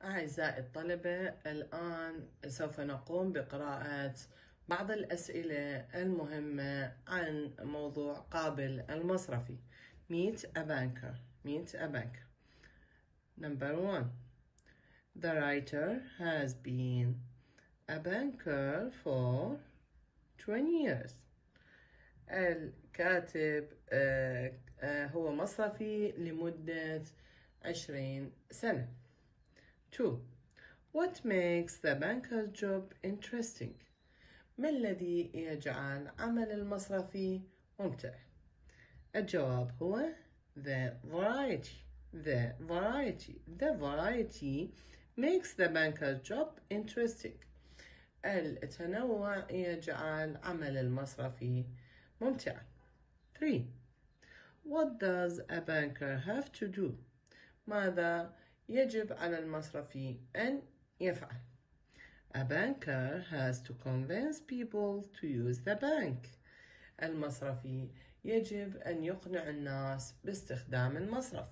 أعزائي الطلبة، الآن سوف نقوم بقراءة بعض الأسئلة المهمة عن موضوع قابل المصرفي. Meet a banker. Meet a banker. Number 1. The writer has been a banker for 20 years. الكاتب هو مصرفي لمدة 20 سنة. 2. What makes the banker's job interesting? ما الذي يجعل عمل المصرفي ممتع؟ الجواب هو the variety. The variety makes the banker's job interesting. التنوع يجعل عمل المصرفي ممتعا. 3. What does a banker have to do? ماذا يجب على المصرفي أن يفعل؟ A banker has to convince people to use the bank. المصرفي يجب أن يقنع الناس باستخدام المصرف.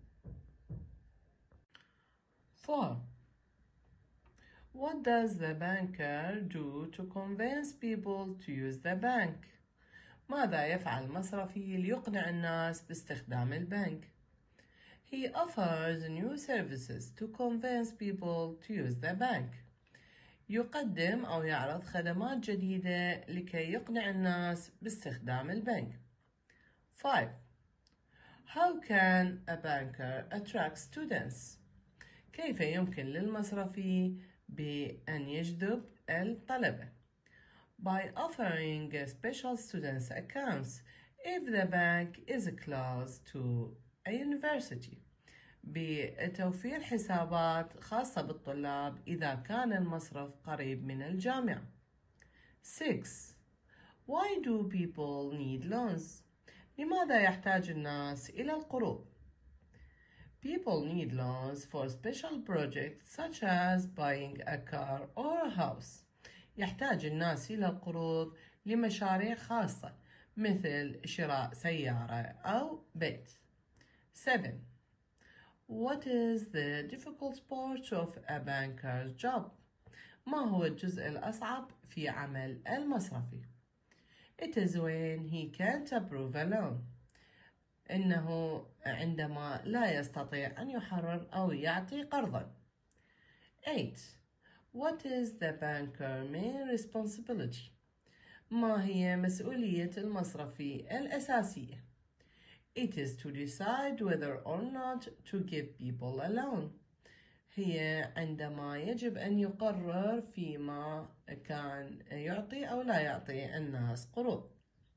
4. What does the banker do to convince people to use the bank? ماذا يفعل المصرفي ليقنع الناس باستخدام البنك؟ He offers new services to convince people to use the bank. يقدم أو يعرض خدمات جديدة لكي يقنع الناس باستخدام البنك. 5. How can a banker attract students? كيف يمكن للمصرفي بأن يجذب الطلبة؟ By offering special students accounts if the bank is close to a university. بتوفير حسابات خاصة بالطلاب إذا كان المصرف قريب من الجامعة. 6. Why do people need loans? لماذا يحتاج الناس إلى القروض؟ People need loans for special projects such as buying a car or a house. يحتاج الناس إلى القروض لمشاريع خاصة مثل شراء سيارة أو بيت. 7. What is the difficult part of a banker's job? ما هو الجزء الأصعب في عمل المصرفي؟ It is when he can't approve a loan. إنه عندما لا يستطيع أن يحرر أو يعطي قرضا. 8. What is the banker's main responsibility? ما هي مسؤولية المصرفي الأساسية؟ It is to decide whether or not to give people a loan. هي عندما يجب أن يقرر فيما كان يعطي أو لا يعطي الناس قروض.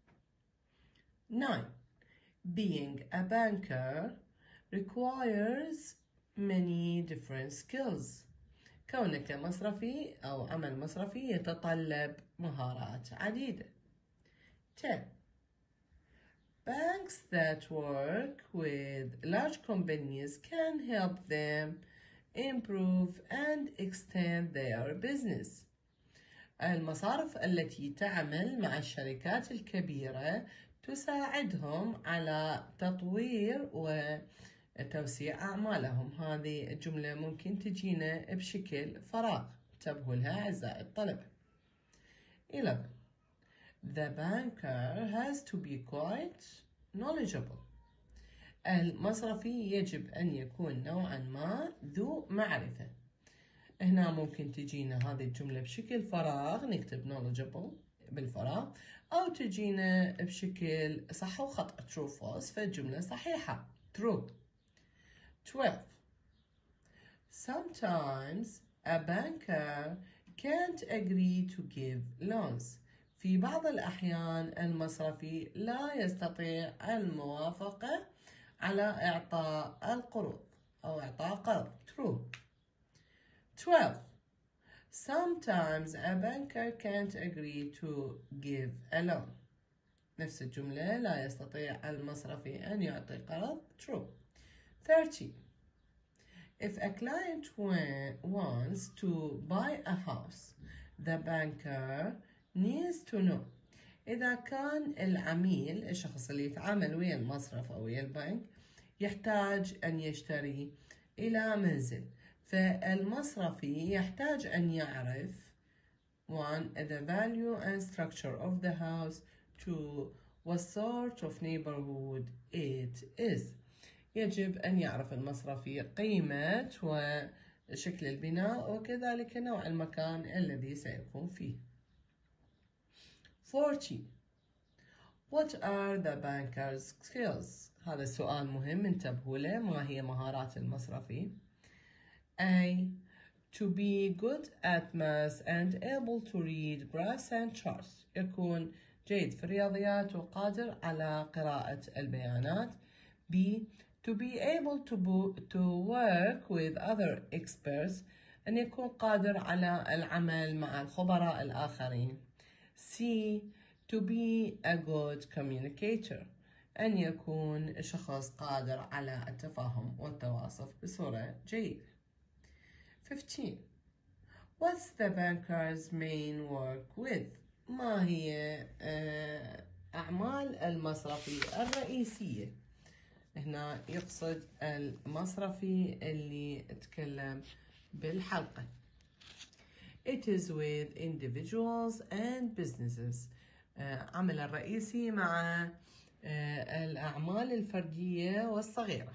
9. Being a banker requires many different skills. كونك مصرفي أو عمل مصرفي يتطلب مهارات عديدة. 10. Banks that work with large companies can help them improve and extend their business. المصارف التي تعمل مع الشركات الكبيرة تساعدهم على تطوير وتوسيع أعمالهم. هذه الجملة ممكن تجينا بشكل فراغ، انتبهوا لها أعزائي الطلبة. 11. The banker has to be quite knowledgeable. المصرفي يجب أن يكون نوعا ما ذو معرفة. هنا ممكن تجينا هذه الجملة بشكل فراغ، نكتب knowledgeable بالفراغ، أو تجينا بشكل صح وخطأ true false، فالجملة صحيحة true. 12. Sometimes a banker can't agree to give loans. في بعض الأحيان المصرفي لا يستطيع الموافقة على إعطاء القروض أو إعطاء قرض true. 12. Sometimes a banker can't agree to give a loan. نفس الجملة، لا يستطيع المصرفي أن يعطي قرض true. 13. If a client wants to buy a house, the banker needs to know. إذا كان العميل، الشخص اللي يتعامل ويا المصرف أو ويا البنك، يحتاج أن يشتري إلى منزل، فالمصرفي يحتاج أن يعرف 1. the value and structure of the house. 2. what sort of neighborhood it is. يجب أن يعرف المصرفي قيمة وشكل البناء وكذلك نوع المكان الذي سيكون فيه. 40. What are the banker's skills؟ هذا السؤال مهم، انتبهوا له. ما هي مهارات المصرفي؟ A. To be good at math and able to read graphs and charts. يكون جيد في الرياضيات وقادر على قراءة البيانات. B. To be able to work with other experts. أن يكون قادر على العمل مع الخبراء الآخرين. C. To be a good communicator. أن يكون شخص قادر على التفاهم والتواصل بصورة جيدة. 15. What's the banker's main work with؟ ما هي أعمال المصرفي الرئيسية؟ هنا يقصد المصرفي اللي اتكلم بالحلقة. It is with individuals and businesses. عمل الرئيسي مع الأعمال الفردية والصغيرة.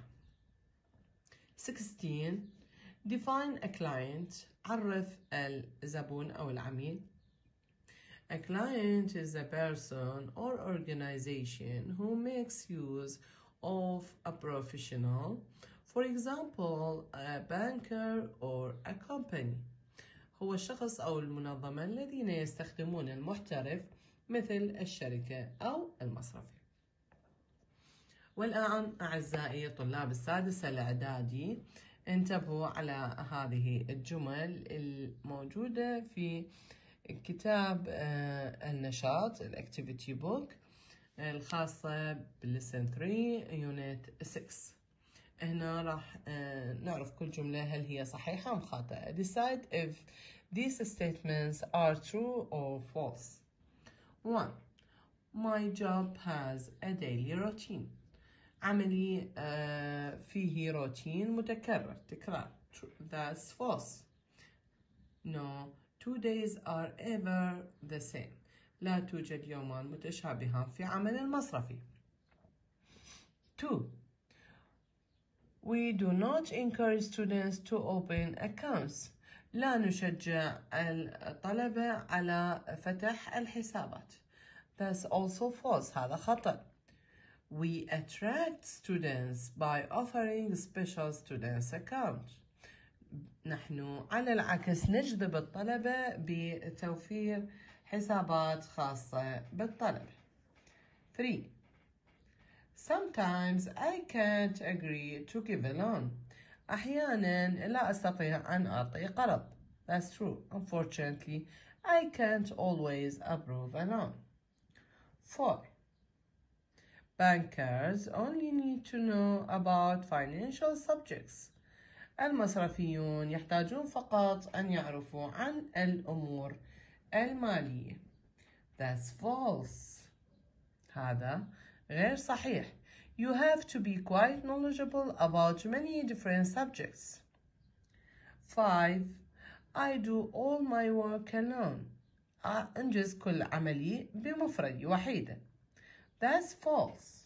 16. Define a client. عرف الزبون أو العميل. A client is a person or organization who makes use of a professional, for example, a banker or a company. هو الشخص أو المنظمة الذين يستخدمون المحترف مثل الشركة أو المصرفي. والآن أعزائي طلاب السادس الإعدادي، انتبهوا على هذه الجمل الموجودة في كتاب النشاط الأكتيفيتي بوك الخاصة بالليسن 3 يونت 6. هنا راح نعرف كل جملة هل هي صحيحة أم خاطئة. Decide if these statements are true or false. 1. My job has a daily routine. عملي فيه روتين متكرر تكرار. That's false. No, 2 days are ever the same. لا توجد يومان متشابهان في عمل المصرفي. 2. We do not encourage students to open accounts. لا نشجع الطلبة على فتح الحسابات. That's also false. هذا خطأ. We attract students by offering special students account. نحن على العكس نجذب الطلبة بتوفير حسابات خاصة بالطلبة. 3. Sometimes I can't agree to give a loan. أحيانا لا أستطيع أن أعطي قرض. That's true. Unfortunately, I can't always approve a loan. 4. Bankers only need to know about financial subjects. المصرفيون يحتاجون فقط أن يعرفوا عن الأمور المالية. That's false. هذا غير صحيح. You have to be quite knowledgeable about many different subjects. 5. I do all my work alone. أنجز كل عملي بمفردي وحيدا. That's false.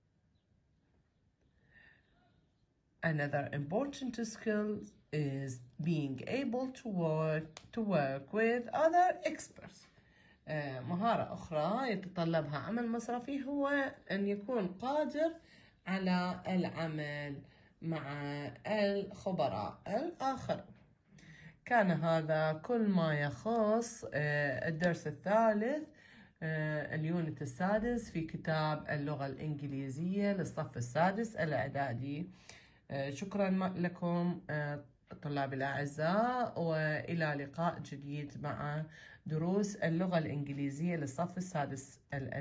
Another important skill is being able to work with other experts. مهارة أخرى يتطلبها عمل مصرفي هو أن يكون قادر على العمل مع الخبراء الآخرين. كان هذا كل ما يخص الدرس الثالث اليونت السادس في كتاب اللغة الإنجليزية للصف السادس الإعدادي. شكرا لكم طلابي الأعزاء، وإلى لقاء جديد مع دروس اللغة الإنجليزية للصف السادس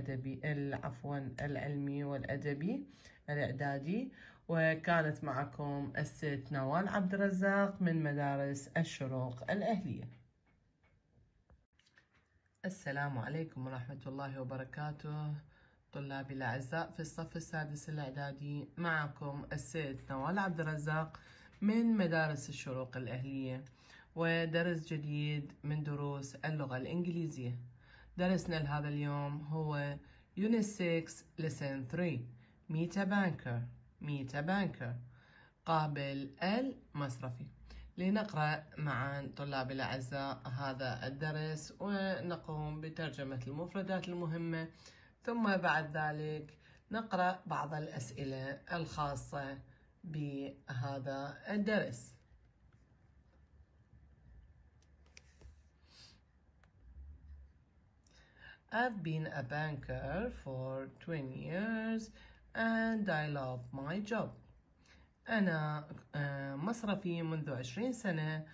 العلمي والأدبي الإعدادي. وكانت معكم الست نوال عبد الرزاق من مدارس الشروق الأهلية. السلام عليكم ورحمة الله وبركاته طلابي الأعزاء في الصف السادس الإعدادي. معكم الست نوال عبد الرزاق من مدارس الشروق الأهلية، ودرس جديد من دروس اللغة الإنجليزية. درسنا لهذا اليوم هو Unit 6 Lesson 3 ميتا بانكر. ميتا بانكر قابل المصرفي. لنقرأ معا طلابي الأعزاء هذا الدرس ونقوم بترجمة المفردات المهمة، ثم بعد ذلك نقرأ بعض الأسئلة الخاصة بهذا الدرس. I've been a banker for 20 years and I love my job. أنا مصرفي منذ 20 سنة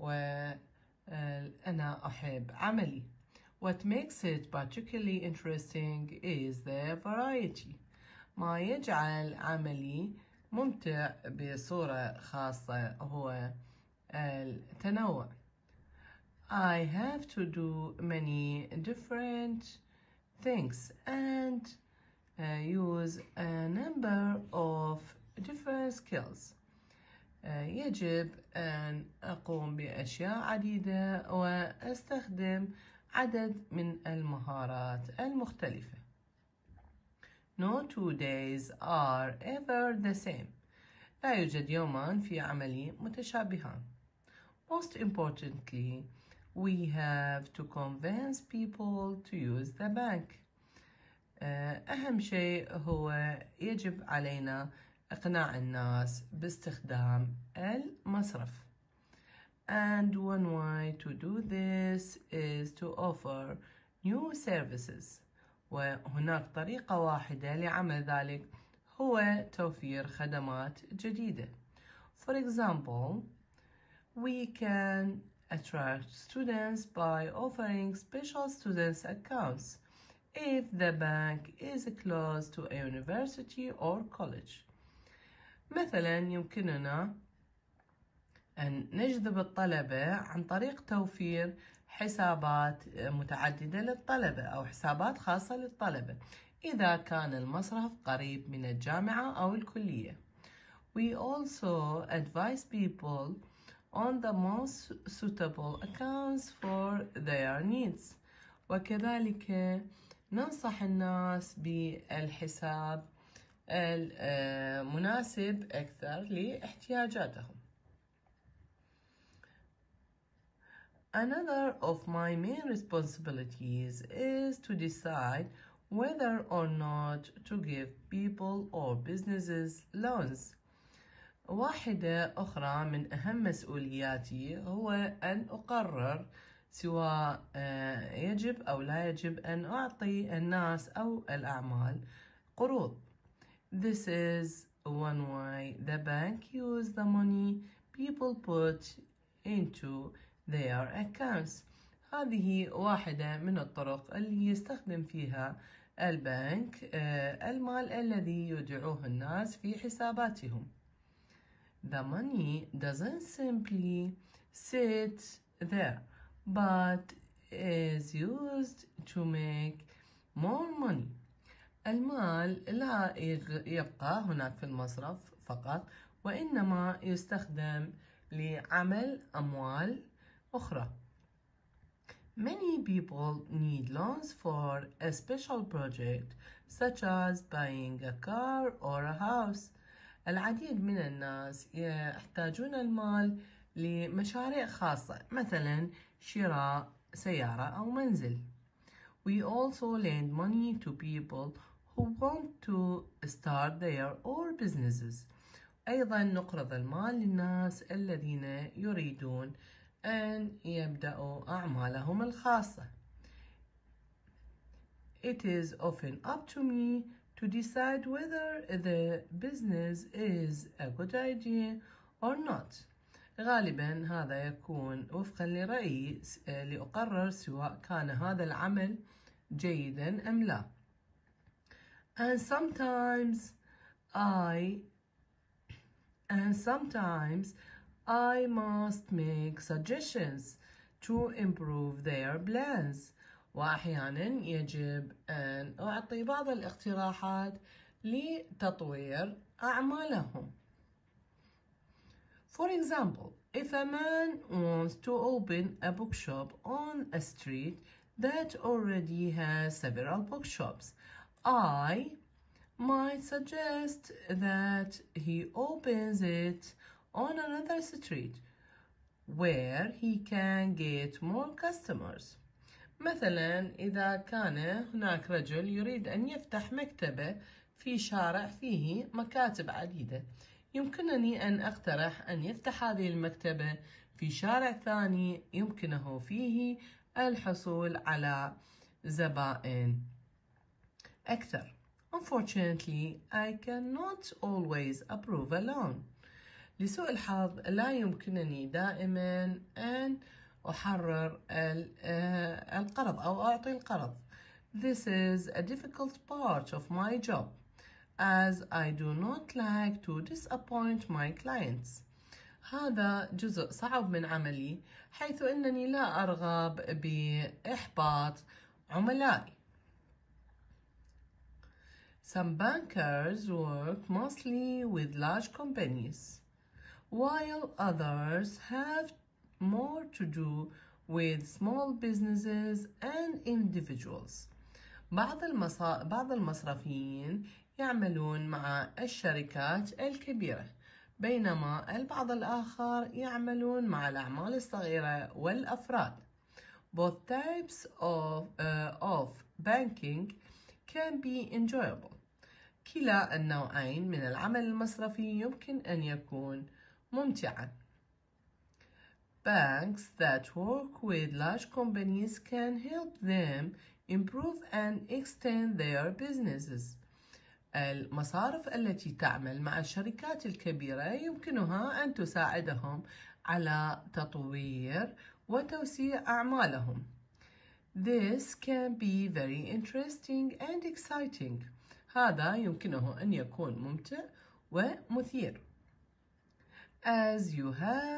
وأنا أحب عملي. What makes it particularly interesting is the variety. ما يجعل عملي ممتع بصورة خاصة هو التنوع. I have to do many different things and use a number of different skills. يجب أن أقوم بأشياء عديدة وأستخدم عدد من المهارات المختلفة. No 2 days are ever the same. لا يوجد يومان في عملي متشابهان. Most importantly, we have to convince people to use the bank. أهم شيء هو يجب علينا إقناع الناس باستخدام المصرف. And one way to do this is to offer new services. وهناك طريقة واحدة لعمل ذلك هو توفير خدمات جديدة. For example, we can attract students by offering special students accounts if the bank is close to a university or college. مثلا يمكننا أن نجذب الطلبة عن طريق توفير حسابات متعددة للطلبة أو حسابات خاصة للطلبة إذا كان المصرف قريب من الجامعة أو الكلية. We also advise people on the most suitable accounts for their needs. وكذلك ننصح الناس بالحساب المناسب أكثر لاحتياجاتهم. Another of my main responsibilities is to decide whether or not to give people or businesses loans. واحدة أخرى من أهم مسؤولياتي هو أن أقرر سواء يجب أو لا يجب أن أعطي الناس أو الأعمال قروض. This is one way the bank use the money people put into their accounts. هذه واحدة من الطرق اللي يستخدم فيها البنك المال الذي يودعوه الناس في حساباتهم. The money doesn't simply sit there, but is used to make more money. المال لا يبقى هناك في المصرف فقط، وإنما يستخدم لعمل أموال أخرى. Many people need loans for a special project, such as buying a car or a house. العديد من الناس يحتاجون المال لمشاريع خاصة، مثلا شراء سيارة أو منزل. We also lend money to people who want to start their own businesses. أيضا نقرض المال للناس الذين يريدون أن يبدأوا أعمالهم الخاصة. It is often up to me to decide whether the business is a good idea or not. غالبا هذا يكون وفقا لرأيي لأقرر سواء كان هذا العمل جيدا أم لا. And sometimes I must make suggestions to improve their plans. وأحيانا يجب أن أعطي بعض الاقتراحات لتطوير أعمالهم. For example, if a man wants to open a bookshop on a street that already has several bookshops, I might suggest that he opens it on another street where he can get more customers. مثلا إذا كان هناك رجل يريد أن يفتح مكتبة في شارع فيه مكاتب عديدة، يمكنني أن أقترح أن يفتح هذه المكتبة في شارع ثاني يمكنه فيه الحصول على زبائن أكثر. Unfortunately, I cannot always approve alone. لسوء الحظ لا يمكنني دائما أن أحرر القرض أو أعطي القرض. This is a difficult part of my job, as I do not like to disappoint my clients. هذا جزء صعب من عملي، حيث أنني لا أرغب بإحباط عملائي. Some bankers work mostly with large companies, while others have more to do with small businesses and individuals. بعض المصرفيين يعملون مع الشركات الكبيرة، بينما البعض الآخر يعملون مع الأعمال الصغيرة والأفراد. Both types of banking can be enjoyable. كلا النوعين من العمل المصرفي يمكن أن يكون ممتعا. Banks that work with large companies can help them improve and extend their businesses. المصارف التي تعمل مع الشركات الكبيرة يمكنها أن تساعدهم على تطوير وتوسيع أعمالهم. This can be very interesting and exciting. هذا يمكنه أن يكون ممتع ومثير. As you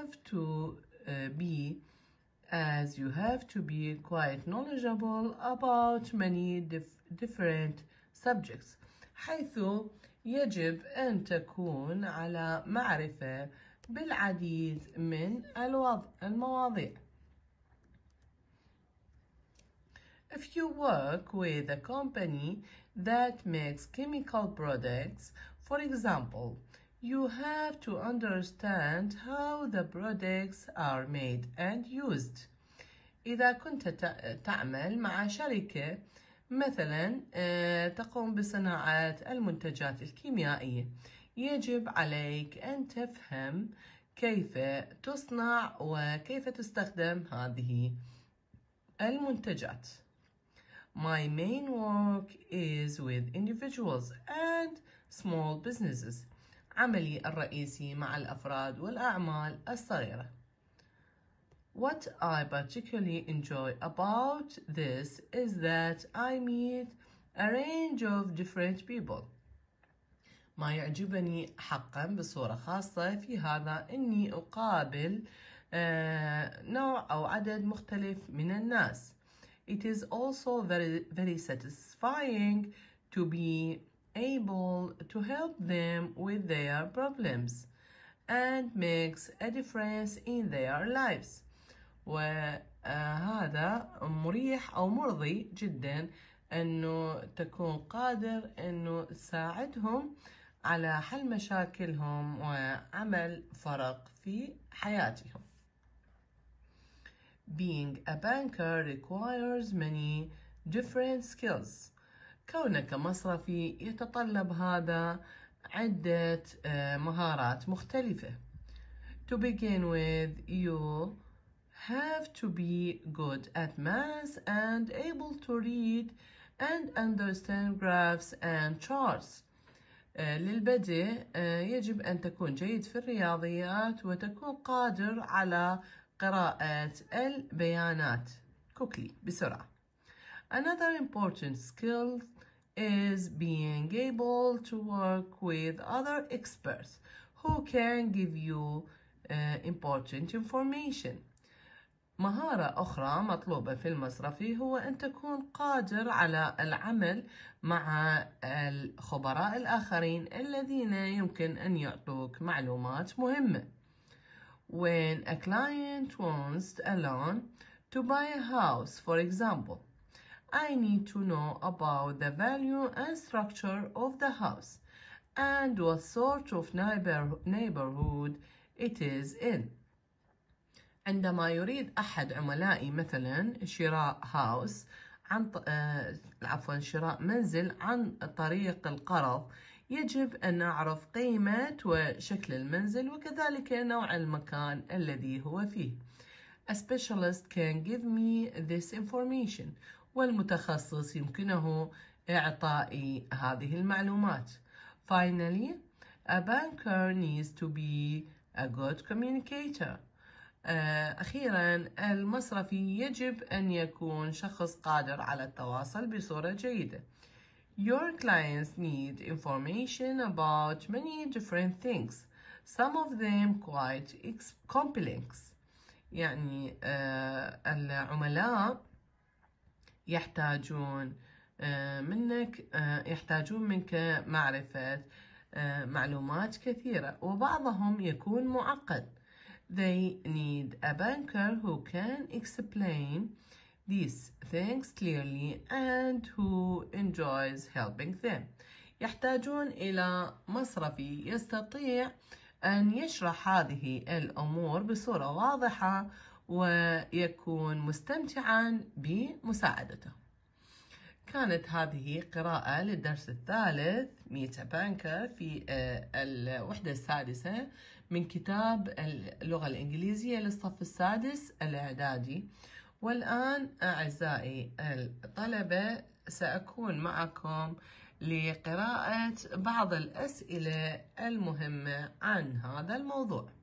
have to be quite knowledgeable about many different subjects. حيث يجب أن تكون على معرفة بالعديد من المواضيع. If you work with a company that makes chemical products, for example, you have to understand how the products are made and used. إذا كنت تعمل مع شركة مثلا تقوم بصناعة المنتجات الكيميائية، يجب عليك أن تفهم كيف تصنع وكيف تستخدم هذه المنتجات. My main work is with individuals and small businesses. عملي الرئيسي مع الأفراد والأعمال الصغيرة. What I particularly enjoy about this is that I meet a range of different people. ما يعجبني حقا بصورة خاصة في هذا أني أقابل نوع أو عدد مختلف من الناس. It is also very satisfying to be able to help them with their problems and makes a difference in their lives. وهذا مريح أو مرضي جدا أنه تكون قادر أنه تساعدهم على حل مشاكلهم وعمل فرق في حياتهم. Being a banker requires many different skills. كونك مصرفي يتطلب هذا عدة مهارات مختلفة. To begin with, you have to be good at math and able to read and understand graphs and charts. للبدء يجب أن تكون جيد في الرياضيات وتكون قادر على قراءة البيانات بسرعة. Another important skill is being able to work with other experts who can give you important information. مهارة أخرى مطلوبة في المصرفي هو أن تكون قادر على العمل مع الخبراء الآخرين الذين يمكن أن يعطوك معلومات مهمة. when a client wants a loan to buy a house, for example, I need to know about the value and structure of the house and what sort of neighborhood it is in. عندما يريد أحد عملائي مثلا شراء هاوس شراء منزل عن طريق القرض، يجب أن نعرف قيمة وشكل المنزل وكذلك نوع المكان الذي هو فيه. A specialist can give me this information. والمتخصص يمكنه إعطائي هذه المعلومات. Finally, a banker needs to be a good communicator. أخيرا المصرفي يجب أن يكون شخص قادر على التواصل بصورة جيدة. Your clients need information about many different things, some of them quite complex. يعني العملاء يحتاجون منك معرفة معلومات كثيرة وبعضهم يكون معقد. They need a banker who can explain these things clearly and who enjoys helping them. يحتاجون إلى مصرفي يستطيع أن يشرح هذه الأمور بصورة واضحة ويكون مستمتعا بمساعدته. كانت هذه قراءة للدرس الثالث Meet a Banker في الوحدة السادسة من كتاب اللغة الإنجليزية للصف السادس الإعدادي. والآن أعزائي الطلبة سأكون معكم لقراءة بعض الأسئلة المهمة عن هذا الموضوع.